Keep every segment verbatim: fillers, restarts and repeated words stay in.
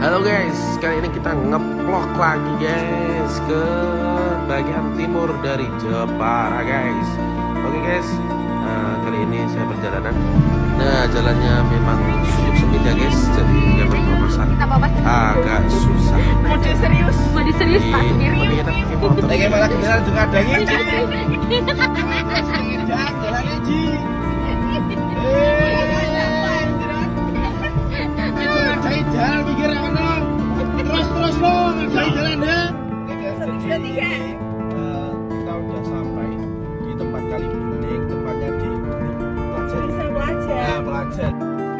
Halo guys, kali ini kita ngeplok lagi guys ke bagian timur dari Jepara guys. Oke guys, nah, kali ini saya perjalanan. Nah, jalannya memang sujud sempit ya guys, jadi jangan berpesan agak susah. Mode serius, mode serius pak sendiri. Lagi malah kendaraan juga ada ini. Jalan Eji. Cari jalan pikir apa? Terus terus lo cari jalan ya. Sudah tiga. Kita udah sampai di tempat kali bening, tempatnya di Pelajar. Bisa belajar. Nah, Pelajar.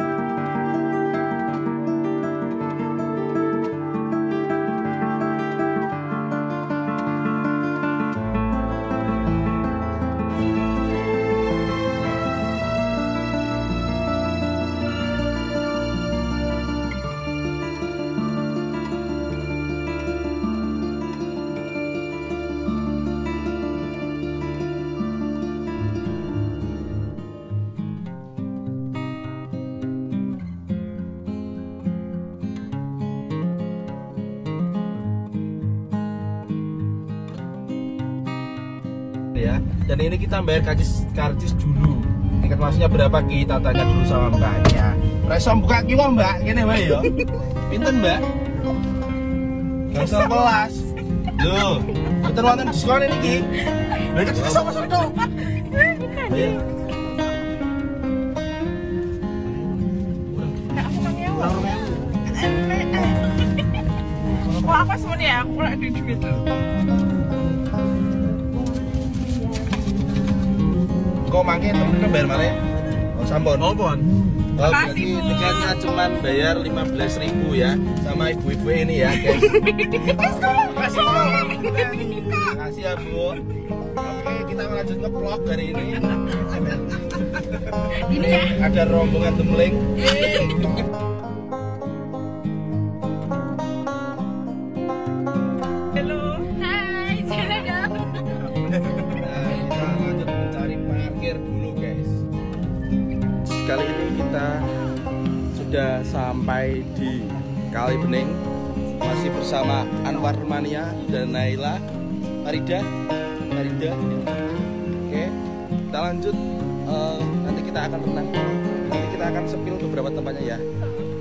Ya, dan ini kita bayar karcis karcis dulu. Tiket masuknya berapa kita tanya dulu sama mbaknya. Reso buka kiwa mbak, gini mbak ya. Pinten mbak? Gangsal kelas. Loh, pinten wonten diskon ini ki. Lha iki sama sama dong. Wah apa semuanya aku lagi di duit. Kok mangke temen bayar mana? Oh, sampun. Oh, pon. Oh, berarti tiketnya cuma bayar lima belas ribu ya sama ibu-ibu ini ya, guys. Makasih, Makasih ya, Bu. Oke, kita lanjut ke vlog hari ini. Ini ya. Ada rombongan temling. Halo. Hai, jalan dong. Nah, kita lanjut mencari parkir dulu, guys. Kali ini kita sudah sampai di Kali Bening, masih bersama Anwar Mania dan Naila Farida. Farida. Oke, kita lanjut. Uh, nanti kita akan renang. Nanti kita akan sepil beberapa tempatnya ya.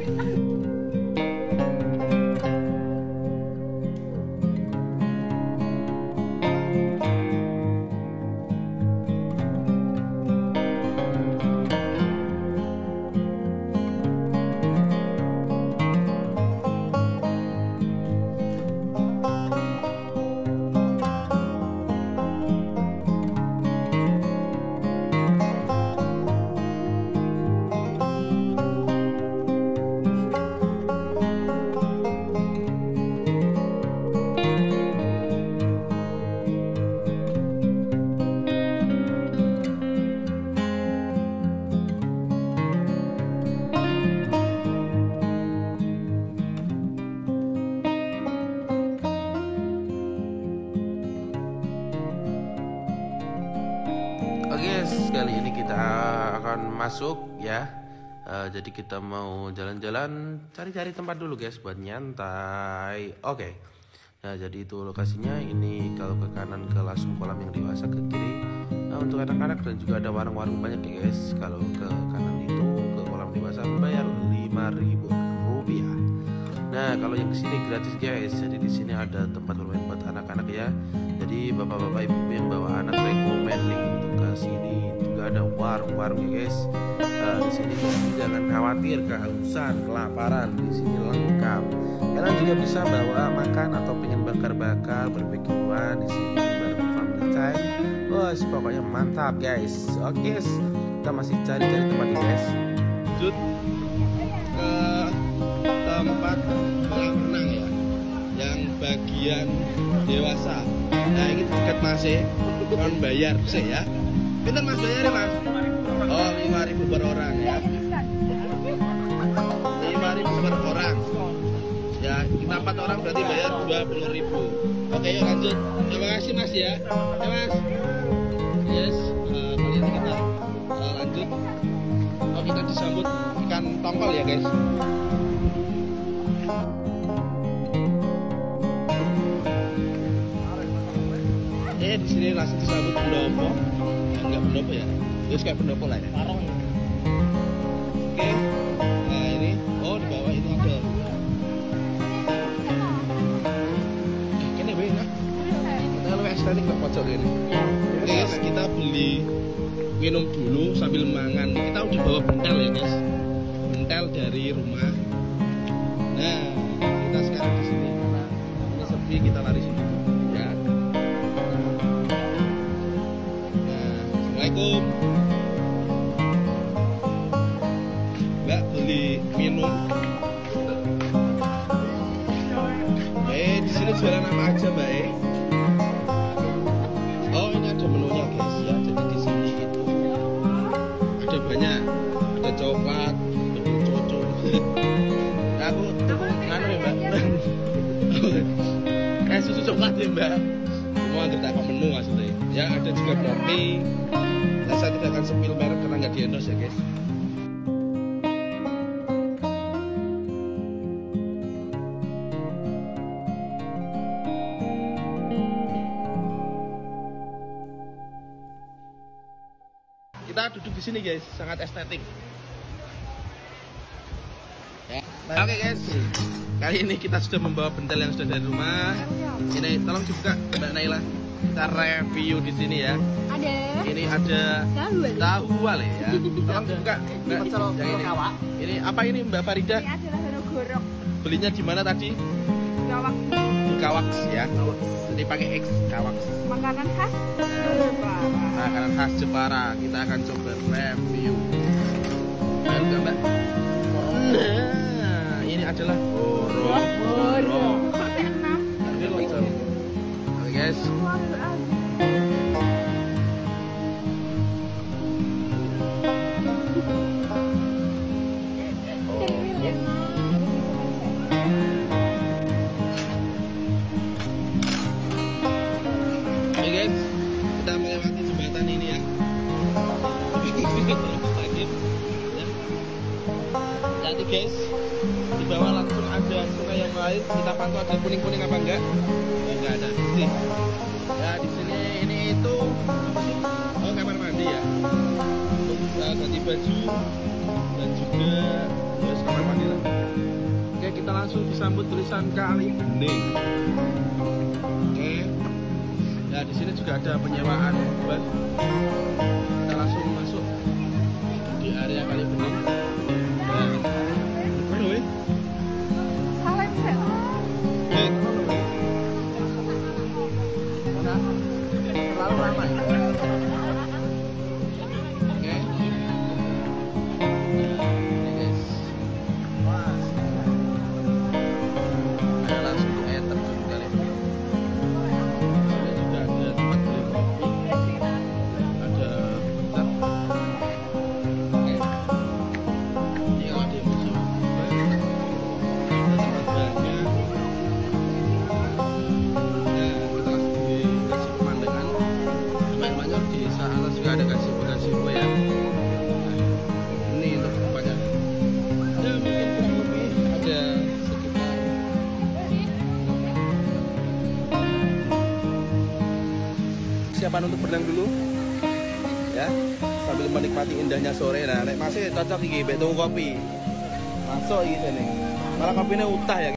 Oke guys, kali ini kita akan masuk ya. Uh, jadi kita mau jalan-jalan, cari-cari tempat dulu guys buat nyantai. Oke. Nah, jadi itu lokasinya. Ini kalau ke kanan ke langsung kolam yang dewasa, ke kiri nah, untuk anak-anak, dan juga ada warung-warung banyak ya guys. Kalau ke kanan itu ke kolam dewasa bayar lima ribu rupiah. Nah, kalau yang kesini gratis guys. Jadi di sini ada tempat bermain buat anak-anak ya. Jadi bapak-bapak ibu yang bawa anak rekomen nih untuk ke sini. Juga ada warung-warung ya guys. Nah, di sini jangan khawatir kehausan, kelaparan, di sini lengkap. Kalian juga bisa bawa makan atau pengen bakar-bakar, barbekyuan di sini bareng family time. Bos, pokoknya mantap guys. Oke, guys, kita masih cari-cari tempat ini guys. Lanjut ke tempat kolam renang ya, yang bagian dewasa. Nah, ini dekat masih kon bayar sih ya. Pinten Mas bayarnya Mas? Oh, lima ribu per orang ya. lima ribu per orang. Ya, kita empat orang berarti bayar dua puluh ribu. Oke, yuk lanjut. Terima kasih Mas ya. Ya Mas. Yes, uh, kali ini kita uh, lanjut. Oh, kita disambut ikan tongkol ya guys. di sini langsung disambut pendopo. Ya, enggak pendopo ya. Terus kayak pendopo lah ya. Parong. Oke. Nah, ini oh di bawah itu ada. Kene wae nah. Kita lu estetik kok pojok ini. Oke, guys, kita beli minum dulu sambil mangan. Kita udah bawa bentel ya, guys. Bentel dari rumah. Nah, kita sekarang di sini karena ini sepi, kita lari sini ya. Nah, assalamualaikum. Mbak beli minum. Eh, di sini jualan apa aja, Mbak? Eh? Oh, ini ada menunya, guys ya. Jadi di sini itu ada banyak, ada coklat, ada cocok. Aku tuku nganu ya, Mbak. Kayak susu coklat ya, Mbak. Semua nggak tak menu maksudnya. Ya, ada juga kopi. Nah, saya tidak akan sepil merek karena nggak di endorse ya, guys. Kita duduk di sini, guys, sangat estetik. Ya. Nah, oke, guys, kali ini kita sudah membawa bentel yang sudah dari rumah. Ini tolong dibuka, Mbak Naila. Kita review di sini ya. Ada. Ini ada tahu wale ya. Tolong dibuka, Mbak. Yang ini. Ini apa ini, Mbak Farida? Ini adalah hero gorok. Belinya di mana tadi? Gawak. Di Kawaks ya. Jadi pakai X Kawaks. Makanan khas Jepara. Makanan khas Jepara. Kita akan coba review. Ayo, Mbak. Nah, ini adalah borong. Borong. Sampai enam. Ini lonceng. Oke, guys. Oke, guys. Kita melewati jembatan ini ya. Jadi guys, di bawah langsung ada sungai yang lain. Kita pantau ada kuning-kuning apa enggak? Ya, enggak ada sih. Ya di sini ini itu oh kamar mandi ya. Untuk uh, ganti baju dan juga terus kamar mandi lah. Oke, kita langsung disambut tulisan Kali Bening. Oke. Ya di sini juga ada penyewaan buat. Kita langsung masuk di area Kali Bening. Nah, aduh, Salam set. eh, terlalu ramai. Oke. Ini guys. Wah. Nah, langsung ke air terjun kali ini. Sini juga ada tempat beli kopi. Ada bentar. Oke. Ini kalau ada museum. Ada tempat belanja. Nah, kita langsung dikasih pemandangan. Lumayan-lumayan di atas juga ada kasih gazebo ya. Nah, ini untuk tempatnya. Ya mungkin kurang lebih ada sekitar siapaan untuk berenang dulu ya sambil menikmati indahnya sore. Nah nek masih cocok iki mbek tuku kopi masuk iki sini malah kopinya utah ya.